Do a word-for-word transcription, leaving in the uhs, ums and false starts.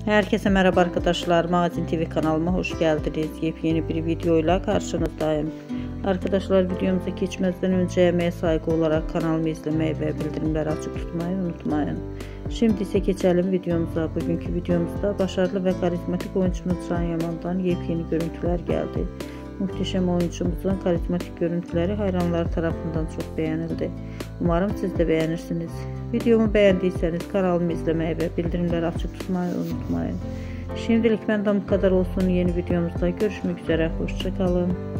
Herkese merhaba arkadaşlar. Magazin T V kanalıma hoş geldiniz. Yepyeni bir videoyla karşınızdayım. Arkadaşlar, videomuza geçmeden önce emeğe saygı olarak kanalımı izlemeyi ve bildirimleri açık tutmayı unutmayın. Şimdi ise geçelim videomuza. Bugünkü videomuzda başarılı ve karizmatik oyuncumuz Can Yaman'dan yepyeni görüntüler geldi. Muhteşem oyuncumuzun karizmatik görüntüleri hayranlar tarafından çok beğenildi. Umarım siz de beğenirsiniz. Videomu beğendiyseniz kanalımı izlemeyi ve bildirimleri açık tutmayı unutmayın. Şimdilik benden bu kadar olsun. Yeni videomuzda görüşmek üzere. Hoşça kalın.